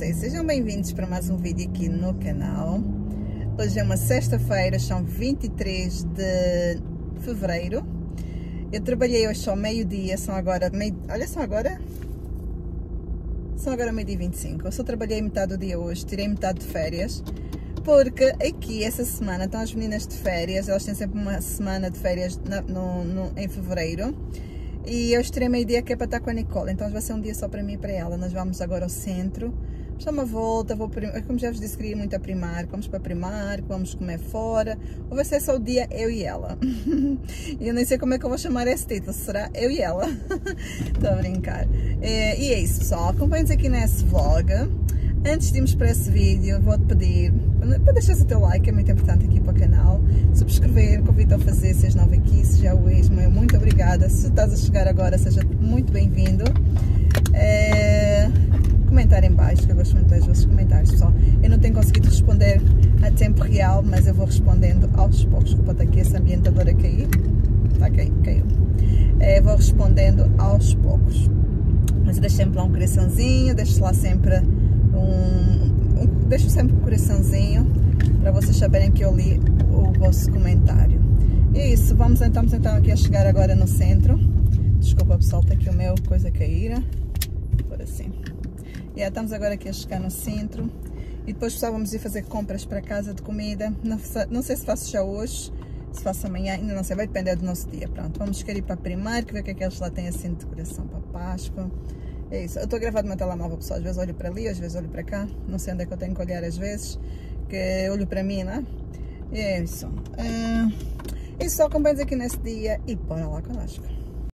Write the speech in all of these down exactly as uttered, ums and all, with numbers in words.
vocês? Sejam bem-vindos para mais um vídeo aqui no canal. Hoje é uma sexta-feira, são vinte e três de fevereiro. Eu trabalhei hoje só meio-dia, são agora meio... Olha, são agora... São agora meio-dia e vinte e cinco. Eu só trabalhei metade do dia hoje, tirei metade de férias. Porque aqui, essa semana, estão as meninas de férias. Elas têm sempre uma semana de férias na, no, no, em fevereiro. E eu estirei meio-dia que é para estar com a Nicole. Então vai ser um dia só para mim e para ela. Nós vamos agora ao centro. Vamos dar uma volta. Vou, como já vos disse, queria ir muito a Primark. Vamos para Primark, vamos comer fora. Ou vai ser só o dia eu e ela. E eu nem sei como é que eu vou chamar esse título. Será eu e ela? Estou a brincar. É, e é isso, pessoal. Acompanhem-nos aqui nesse vlog. Antes de irmos para esse vídeo, vou-te pedir para deixar o teu like, é muito importante aqui para o canal. Subscrever, convido a fazer, se és novo aqui, se já o és, muito obrigada. Se estás a chegar agora, seja muito bem-vindo. É... Comentar em baixo, que eu gosto muito das vossos comentários, pessoal. Eu não tenho conseguido responder a tempo real, mas eu vou respondendo aos poucos. Desculpa, está aqui esse ambientador a cair. Está a cair, caiu. É, vou respondendo aos poucos. Mas eu deixo sempre lá um coraçãozinho, deixo lá sempre... Um, um, deixo sempre um coraçãozinho para vocês saberem que eu li o vosso comentário. E é isso, vamos então, vamos então aqui a chegar agora no centro. Desculpa, pessoal, está aqui o meu coisa a cair. Por assim. E estamos agora aqui a chegar no centro. E depois, pessoal, vamos ir fazer compras para casa de comida. Não, não sei se faço já hoje, se faço amanhã, ainda não sei, vai depender do nosso dia. Pronto, vamos querer ir para a Primark, ver o que é que eles lá têm assim de decoração para Páscoa. É isso, eu estou a gravar do meu telemóvel, pessoal, às vezes olho para ali, às vezes olho para cá, não sei onde é que eu tenho que olhar às vezes, que olho para mim, não é? E é isso. Uh, isso só, acompanhamos aqui nesse dia e bora lá connosco.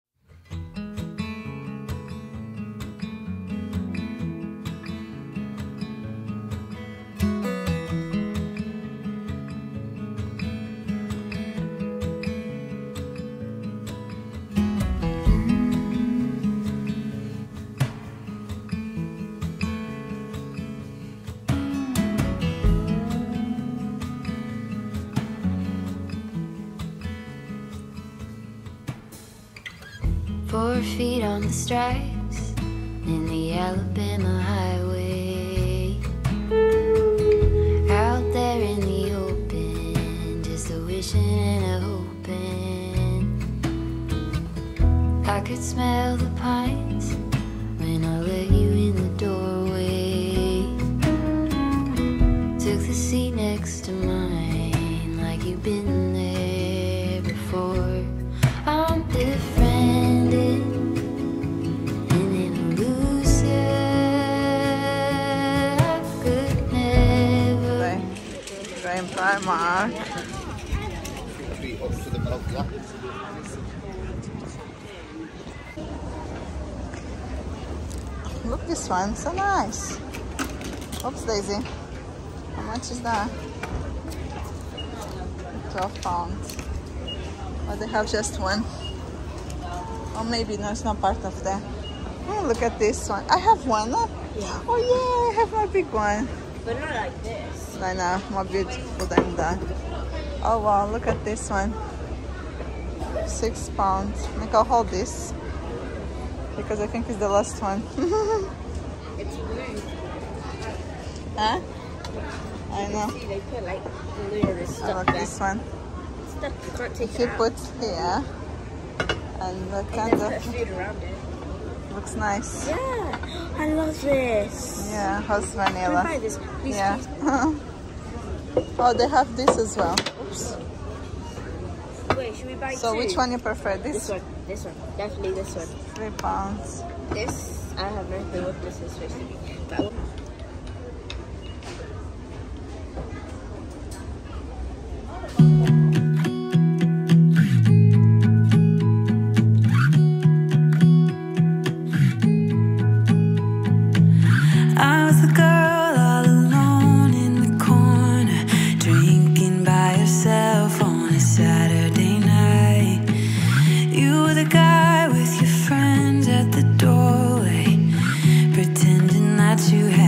Four feet on the stripes in the Alabama highway, out there in the open, just a wishing and a hoping. I could smell the pines when I let you in the doorway. Took the seat next to mine like you've been there before. I'm befriended and then elusive. I could never. Vai em Primark. Look, this one, so nice. Oops, Daisy. How much is that? twelve pounds. Or they have just one. Or maybe no, it's not part of that. Oh, look at this one. I have one. Huh? Yeah. Oh yeah, I have my big one. But not like this. I know, more beautiful than that. Oh wow, look at this one. Six pounds. Make I'll hold this. Because I think it's the last one. It's weird. Huh? I know. See, they put like weird I stuff like back. this one. Stuff you can't take If it you out. put here, and the And kind then put of food around it. looks nice. Yeah, I love this. Yeah, how's Can I vanilla? buy this? Please, Yeah. please. Oh, they have this as well. Oops. Wait, should we buy So two? which one you prefer? This This? one. This one. Definitely this one. Three pounds. This, I have no clue what this is supposed to be. But I will- I was the girl all alone in the corner, drinking by yourself on a Saturday night. You were the guy with your friends at the doorway, pretending that you had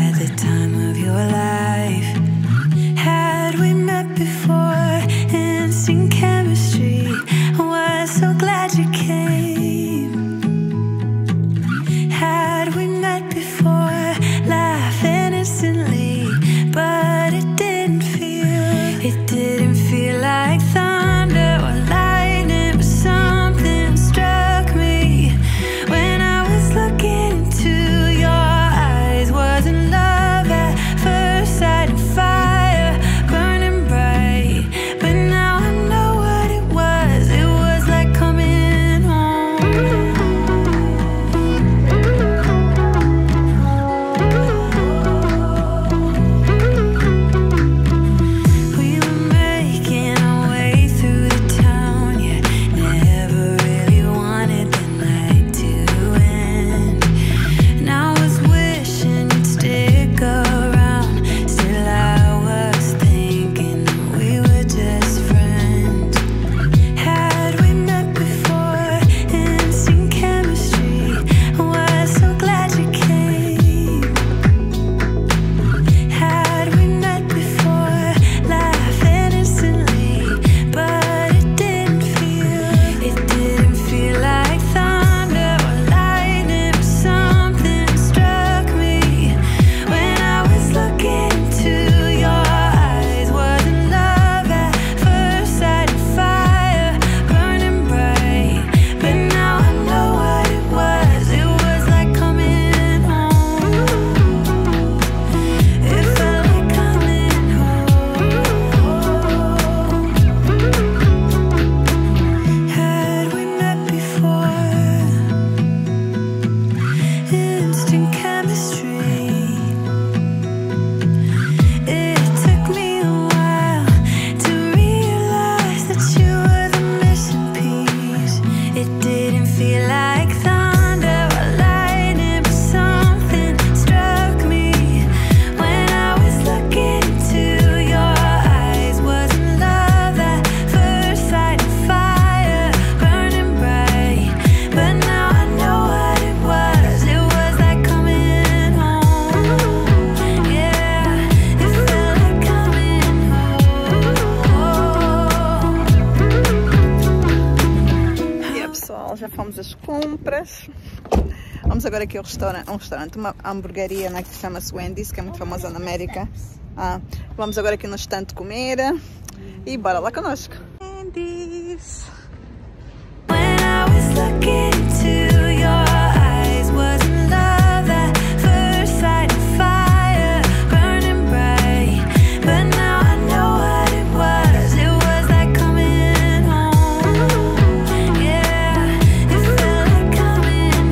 compras. Vamos agora aqui ao restaurante, um restaurante, uma hamburgueria, né, que chama-se Wendy's, que é muito famosa na América. Ah, vamos agora aqui no estande comer e bora lá connosco. Wendy's. When I was looking into your eyes, wasn't love at first sight of fire, burning bright. But now I know what it was. It was like coming home. Yeah, it felt like coming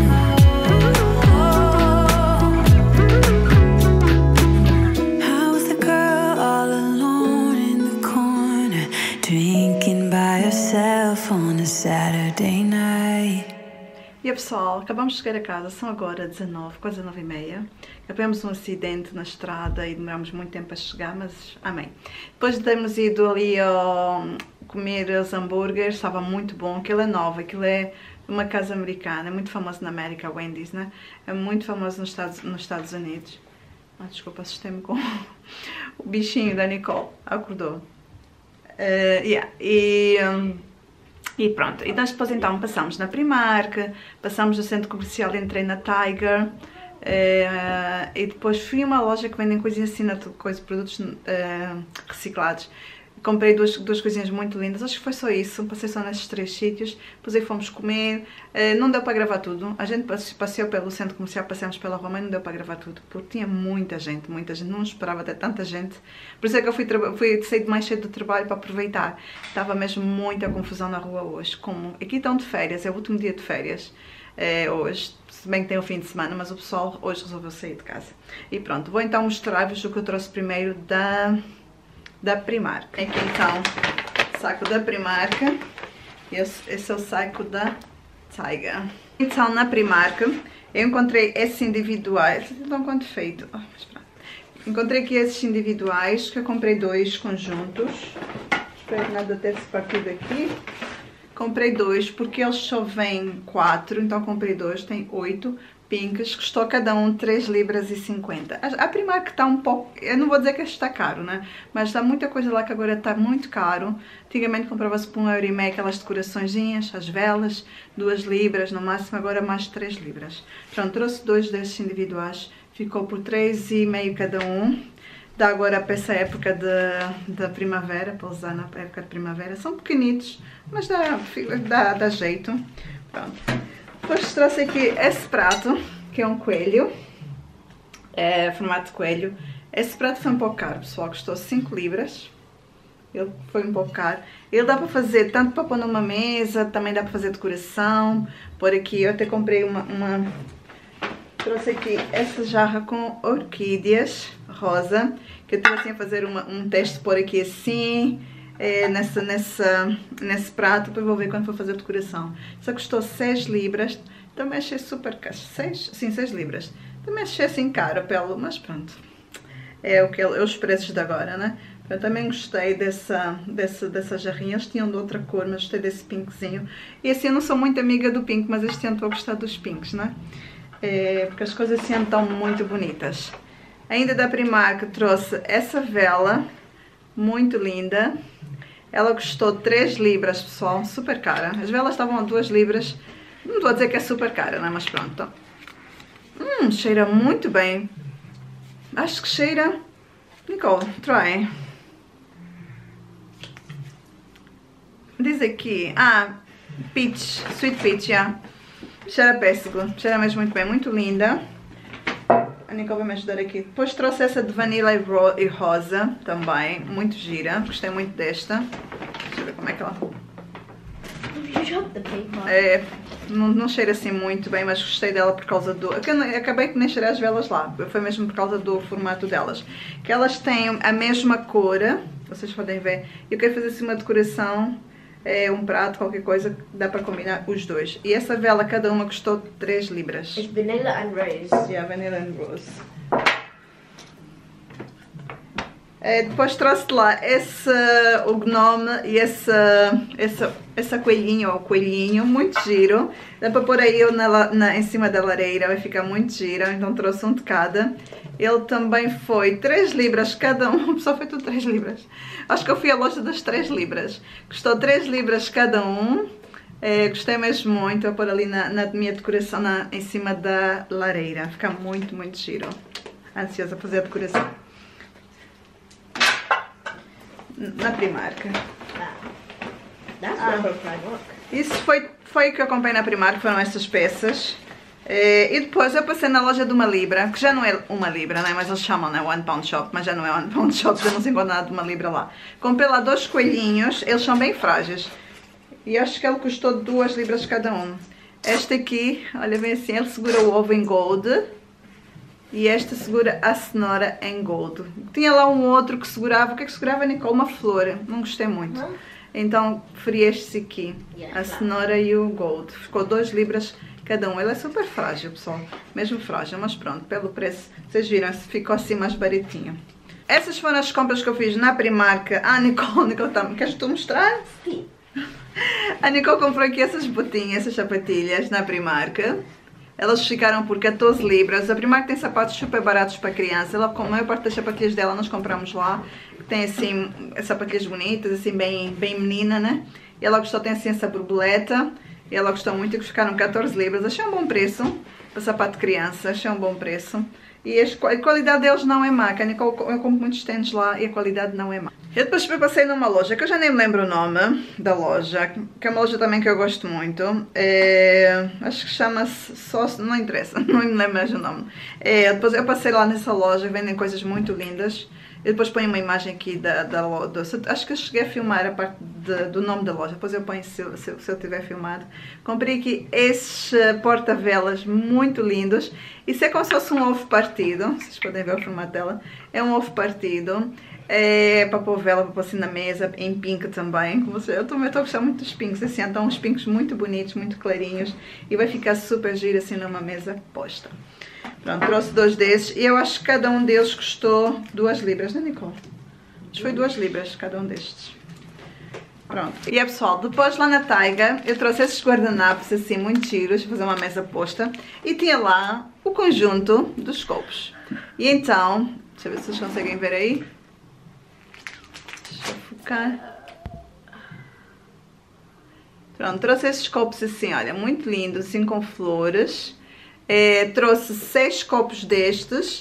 home. I was the girl all alone in the corner, drinking by herself on a Saturday night. E aí, pessoal, acabamos de chegar a casa, são agora dezanove, quase nove e meia. Tivemos um acidente na estrada e demoramos muito tempo a chegar, mas amém. Depois de termos ido ali ao comer os hambúrgueres, estava muito bom. Aquilo é novo, aquilo é uma casa americana, é muito famoso na América, a Wendy's, né? É muito famoso nos Estados, nos Estados Unidos. Ah, desculpa, assustei-me com o bichinho da Nicole, acordou. Uh, yeah. E... Um, E pronto, e nós depois então passamos na Primark, passamos no centro comercial, entrei na Tiger, uh, e depois fui a uma loja que vendem coisinhas assim, coisa, produtos uh, reciclados. Comprei duas, duas coisinhas muito lindas, acho que foi só isso, passei só nesses três sítios, depois aí fomos comer, uh, não deu para gravar tudo, a gente passeou pelo centro comercial, passeamos pela Roma e não deu para gravar tudo, porque tinha muita gente, muita gente, não esperava ter tanta gente, por isso é que eu fui, fui sair mais cedo do trabalho para aproveitar, estava mesmo muita confusão na rua hoje, como aqui estão de férias, é o último dia de férias, é, hoje, se bem que tem o fim de semana, mas o pessoal hoje resolveu sair de casa. E pronto, vou então mostrar-vos o que eu trouxe primeiro da... da Primark. Aqui então, saco da Primark. Esse, esse é o saco da Tiger. Então, na Primark, eu encontrei esses individuais. Não quanto feito. Oh, mas pronto. Encontrei aqui esses individuais, que eu comprei dois conjuntos. Espero que nada ter se partido aqui. Comprei dois, porque eles só vêm quatro, então comprei dois, tem oito. Pinks, custou cada um três libras e cinquenta. A Primark está um pouco, eu não vou dizer que está caro, né? Mas está muita coisa lá que agora está muito caro. Antigamente comprava-se por um euro e meio aquelas decoraçõezinhas, as velas, duas libras no máximo, agora mais três libras. Pronto, trouxe dois desses individuais, ficou por três e meio cada um. Dá agora para essa época de, da primavera, para usar na época de primavera. São pequenitos, mas dá, dá, dá jeito. Pronto. Depois trouxe aqui esse prato, que é um coelho, é formato de coelho. Esse prato foi um pouco caro, pessoal, custou cinco libras. Ele foi um pouco caro. Ele dá para fazer tanto para pôr numa mesa, também dá para fazer decoração. Por aqui, eu até comprei uma... uma... Trouxe aqui essa jarra com orquídeas rosa, que eu estou assim a fazer uma, um teste por aqui assim... É, nessa, nessa, nesse prato, depois vou ver quando for fazer a decoração. Só custou seis libras, também achei super caro. seis? Sim, seis libras. Também achei assim caro pelo, mas pronto. É, o que, é os preços de agora, né? Eu também gostei dessa, dessa, dessa jarrinha. Eles tinham de outra cor, mas gostei desse pinkzinho. E assim, eu não sou muito amiga do pink, mas este ano estou a gostar dos pinks, né? É, porque as coisas assim estão muito bonitas. Ainda da Primark trouxe essa vela, muito linda. Ela custou três libras, pessoal, super cara. As velas estavam a duas libras. Não estou a dizer que é super cara, né? Mas pronto. Hum, cheira muito bem. Acho que cheira... Nicole, try. Diz aqui... Ah, peach, sweet peach, yeah. Cheira pêssego. Cheira mesmo muito bem, muito linda. A Nicole vai me ajudar aqui. Depois trouxe essa de vanilla e, ro e rosa também. Muito gira. Gostei muito desta. Deixa eu ver como é que ela... É, não, não cheira assim muito bem, mas gostei dela por causa do... Acabei que nem cheirei as velas lá. Foi mesmo por causa do formato delas. Que elas têm a mesma cor. Vocês podem ver. Eu quero fazer assim uma decoração... É um prato, qualquer coisa, dá para combinar os dois. E essa vela, cada uma custou três libras. It's vanilla and rose. Yeah, vanilla and rose. É, depois trouxe lá esse, o gnome e esse, esse, essa coelhinha ou coelhinho, muito giro. Dá para pôr aí na, na, em cima da lareira, vai ficar muito giro. Então trouxe um de cada. Ele também foi três libras cada um, só foi tudo três libras. Acho que eu fui à loja das três libras. Custou três libras cada um. É, gostei mesmo muito, vou pôr ali na, na minha decoração na, em cima da lareira. Fica muito, muito giro. Ansiosa a fazer a decoração. Na Primark. Ah. That's Ah. one from Primark. Isso foi, foi o que eu comprei na Primark, foram estas peças. É, e depois eu passei na loja de uma libra, que já não é uma libra, né? Mas eles chamam, né? One pound shop, mas já não é one pound shop, já não se encontra nada de uma libra lá. Comprei lá dois coelhinhos, eles são bem frágeis. E acho que ele custou duas libras cada um. Este aqui, olha bem assim, ele segura o ovo em gold. E esta segura a cenoura em gold. Tinha lá um outro que segurava, o que é que segurava, Nicole? Uma flor, não gostei muito. Não? Então preferi estes aqui, Yeah, a claro. cenoura e o gold. Ficou duas libras cada um. Ele é super frágil, pessoal, mesmo frágil, mas pronto, pelo preço, vocês viram, ficou assim mais baratinho. Essas foram as compras que eu fiz na Primark. Ah, Nicole, Nicole, tá, queres tu mostrar? Sim. A Nicole comprou aqui essas botinhas, essas sapatilhas na Primark. Elas ficaram por catorze libras. A Primark tem sapatos super baratos para criança. Ela, com a maior parte das sapatilhas dela nós compramos lá. Tem assim, sapatilhas bonitas, assim bem, bem menina, né? E ela gostou, tem assim essa borboleta. E ela gostou muito e ficaram catorze libras. Achei um bom preço para sapato de criança. Achei um bom preço. E a qualidade deles não é má. Eu compro muitos tênis lá e a qualidade não é má. Eu depois passei numa loja que eu já nem me lembro o nome da loja, que é uma loja também que eu gosto muito. É, acho que chama-se só, não interessa, não me lembro mais o nome. É, depois eu passei lá nessa loja, vendem coisas muito lindas. Eu depois ponho uma imagem aqui da, da loja. Acho que eu cheguei a filmar a parte de, do nome da loja. Depois eu ponho se, se, se eu tiver filmado. Comprei aqui esses porta-velas muito lindos. Isso é como se fosse um ovo partido. Vocês podem ver o formato dela. É um ovo partido. É para pôr vela, para pôr assim na mesa. Em pink também. Eu também estou a gostar muito dos pinks. Assim, então uns pinks muito bonitos, muito clarinhos. E vai ficar super giro assim numa mesa posta. Pronto, trouxe dois desses e eu acho que cada um deles custou duas libras, não é, Nicole? Acho que foi duas libras cada um destes. Pronto. E é, pessoal, depois lá na Taiga eu trouxe esses guardanapos assim muito giros, para fazer uma mesa posta. E tinha lá o conjunto dos copos. E então, deixa eu ver se vocês conseguem ver aí. Deixa eu focar. Pronto, trouxe esses copos assim, olha, muito lindos, assim com flores. É, trouxe seis copos destes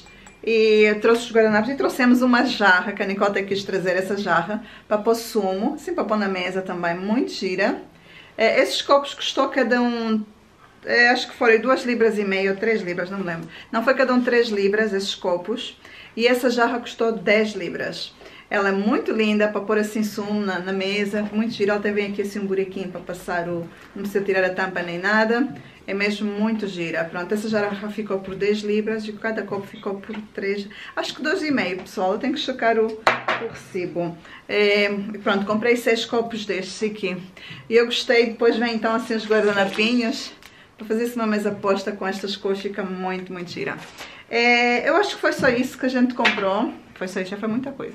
e trouxe os guardanapos e trouxemos uma jarra, que a Nicole quis trazer essa jarra para pôr sumo, assim para pôr na mesa também, muito gira. É, esses copos custou cada um, é, acho que foram duas libras e meia ou três libras, não me lembro. Não, foi cada um três libras esses copos e essa jarra custou dez libras. Ela é muito linda para pôr assim sumo na, na mesa, muito gira. Ela até vem aqui assim um buraquinho para passar o... não precisa tirar a tampa nem nada. É mesmo muito gira. Pronto, essa jarra ficou por dez libras e cada copo ficou por três. Acho que dois e meio, pessoal. Eu tenho que checar o, o recibo. É, pronto, comprei seis copos destes aqui. E eu gostei. Depois vem então assim os guardanapinhos. Para fazer-se uma mesa posta com estas cores fica muito, muito gira. É, eu acho que foi só isso que a gente comprou. Foi só isso, já foi muita coisa.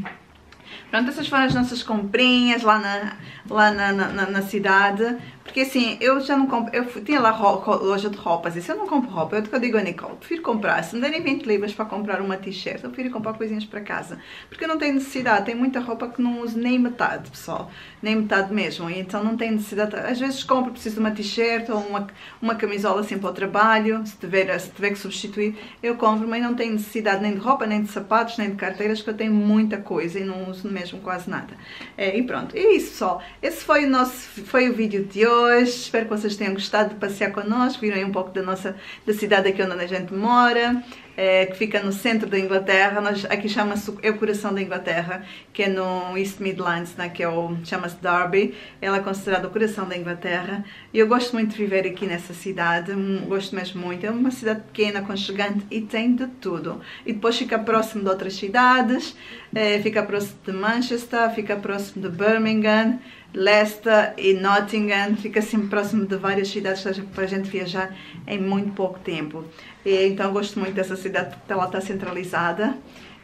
Pronto, essas foram as nossas comprinhas lá na, lá na, na, na cidade. Porque assim, eu já não compro, eu fui, tinha lá ro, ro, loja de roupas, e se eu não compro roupa, eu, eu digo a Nicole, prefiro comprar, se me derem vinte libras para comprar uma t-shirt, eu prefiro comprar coisinhas para casa. Porque eu não tenho necessidade, tem muita roupa que não uso nem metade, pessoal, nem metade mesmo, e então não tenho necessidade, às vezes compro, preciso de uma t-shirt ou uma, uma camisola assim para o trabalho, se tiver, se tiver que substituir, eu compro, mas não tenho necessidade nem de roupa, nem de sapatos, nem de carteiras, porque eu tenho muita coisa e não uso mesmo quase nada. É, e pronto, é isso, pessoal, esse foi o nosso, foi o vídeo de hoje. Hoje. Espero que vocês tenham gostado de passear connosco, viram aí um pouco da nossa da cidade aqui onde a gente mora, é, que fica no centro da Inglaterra. Nós, aqui chama-se é o coração da Inglaterra, que é no East Midlands, né, que é o chama-se Derby. Ela é considerada o coração da Inglaterra e eu gosto muito de viver aqui nessa cidade, gosto mesmo muito. É uma cidade pequena, aconchegante e tem de tudo. E depois fica próximo de outras cidades, é, fica próximo de Manchester, fica próximo de Birmingham, Leicester e Nottingham, fica assim próximo de várias cidades para a gente viajar em muito pouco tempo. E, então gosto muito dessa cidade porque ela está centralizada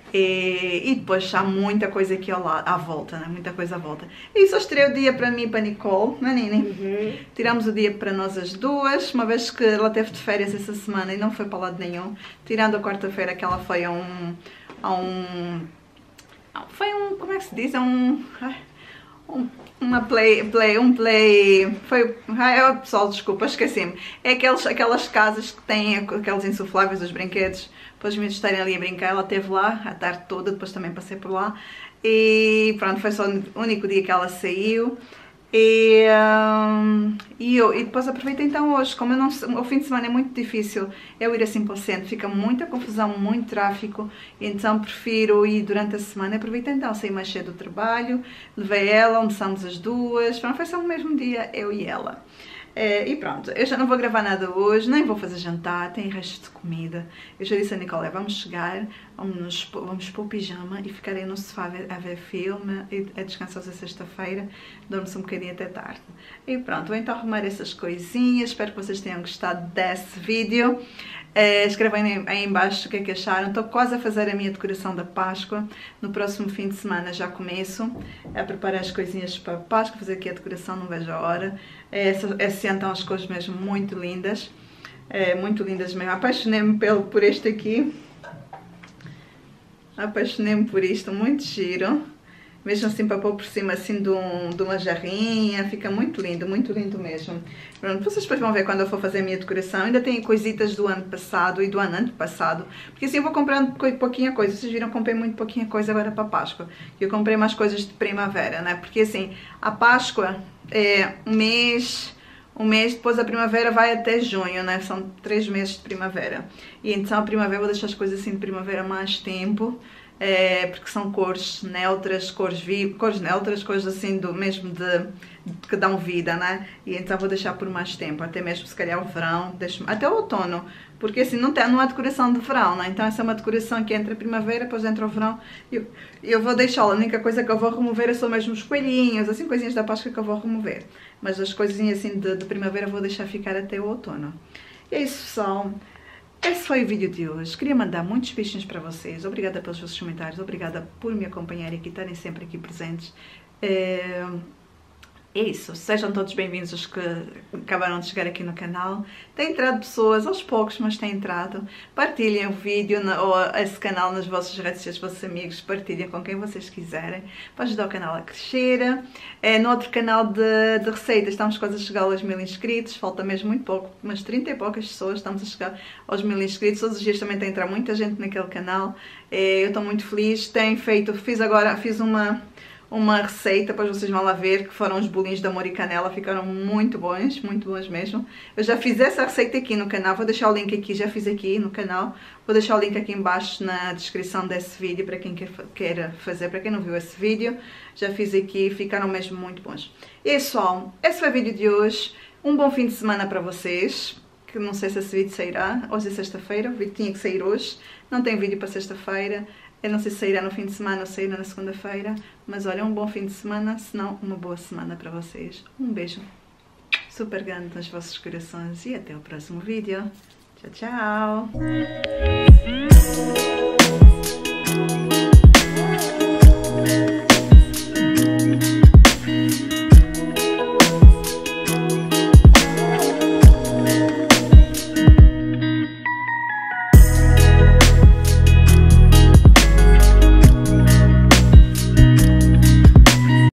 e, e depois há muita coisa aqui ao lado, à volta, né? Muita coisa à volta. E só estirei o dia para mim e para a Nicole, não é, Nini? Uhum. Tiramos o dia para nós as duas, uma vez que ela teve de férias essa semana e não foi para lado nenhum, tirando a quarta-feira que ela foi a um, a um, foi um, como é que se diz, a um... um uma play, play, um play, foi, ai, pessoal, desculpa, esqueci-me, é aqueles, aquelas casas que têm aqueles insufláveis, os brinquedos, para os miúdos estarem ali a brincar. Ela esteve lá a tarde toda, depois também passei por lá, e pronto, foi só o único dia que ela saiu. E, um, e, eu, e depois aproveitei então hoje, como eu não, o fim de semana é muito difícil eu ir assim para o centro, fica muita confusão, muito tráfico, então prefiro ir durante a semana. Aproveitei então, saí mais cedo do trabalho, levei ela, almoçamos as duas, pronto, foi só no mesmo dia, eu e ela. É, e pronto, eu já não vou gravar nada hoje, nem vou fazer jantar, tem restos de comida. Eu já disse a Nicole, vamos chegar, vamos, vamos pôr o pijama e ficarei no sofá a ver, a ver filme, e a descansar hoje sexta-feira, dorme-se um bocadinho até tarde. E pronto, vou então arrumar essas coisinhas, espero que vocês tenham gostado desse vídeo. É, escrevem aí em baixo o que é que acharam. Estou quase a fazer a minha decoração da Páscoa. No próximo fim de semana já começo a preparar as coisinhas para a Páscoa, fazer aqui a decoração, não vejo a hora. É, é, sentam as cores mesmo muito lindas, é, muito lindas mesmo. Apaixonei-me por este aqui, apaixonei-me por isto, muito giro. Mesmo assim para pôr por cima assim de, um, de uma jarrinha, fica muito lindo, muito lindo mesmo. Pronto, vocês depois vão ver quando eu for fazer a minha decoração. Ainda tenho coisitas do ano passado e do ano antepassado, porque assim eu vou comprando pouquinha coisa. Vocês viram que comprei muito pouquinha coisa agora para a Páscoa. Eu comprei mais coisas de primavera, né? Porque assim, a Páscoa é um mês... Um mês, depois a primavera vai até junho, né? São três meses de primavera. E então a primavera, vou deixar as coisas assim de primavera mais tempo. É, porque são cores neutras, cores vivas, cores neutras, cores assim do mesmo de, de que dão vida, né? E então vou deixar por mais tempo, até mesmo se calhar o verão, deixo, até o outono, porque assim não, tem, não há decoração de verão, né? Então essa é uma decoração que entra a primavera, depois entra o verão, eu, eu vou deixá-la. A única coisa que eu vou remover são mesmo os coelhinhos, assim, coisinhas da Páscoa que eu vou remover, mas as coisinhas assim de, de primavera vou deixar ficar até o outono. E é isso, pessoal. Esse foi o vídeo de hoje. Queria mandar muitos beijinhos para vocês. Obrigada pelos vossos comentários. Obrigada por me acompanharem aqui, estarem sempre aqui presentes. É... É isso, sejam todos bem-vindos os que acabaram de chegar aqui no canal. Tem entrado pessoas, aos poucos, mas tem entrado. Partilhem o vídeo na, ou esse canal nas vossas redes sociais, vossos amigos, partilhem com quem vocês quiserem, para ajudar o canal a crescer. É, no outro canal de, de receitas estamos quase a chegar aos mil inscritos, falta mesmo muito pouco, umas trinta e poucas pessoas, estamos a chegar aos mil inscritos. Todos os dias também tem a entrar muita gente naquele canal. É, eu estou muito feliz, tenho feito, fiz agora, fiz uma... uma receita, depois vocês vão lá ver, que foram os bolinhos de amor e canela, ficaram muito bons, muito bons mesmo. Eu já fiz essa receita aqui no canal, vou deixar o link aqui, já fiz aqui no canal, vou deixar o link aqui em baixo na descrição desse vídeo, para quem quer, quer fazer, para quem não viu esse vídeo, já fiz aqui, ficaram mesmo muito bons. E pessoal, esse foi o vídeo de hoje, um bom fim de semana para vocês, que não sei se esse vídeo sairá, hoje é sexta-feira, o vídeo tinha que sair hoje, não tem vídeo para sexta-feira. Eu não sei se sairá no fim de semana ou sairá na segunda-feira, mas olha, um bom fim de semana, se não, uma boa semana para vocês. Um beijo super grande nos vossos corações e até o próximo vídeo. Tchau, tchau!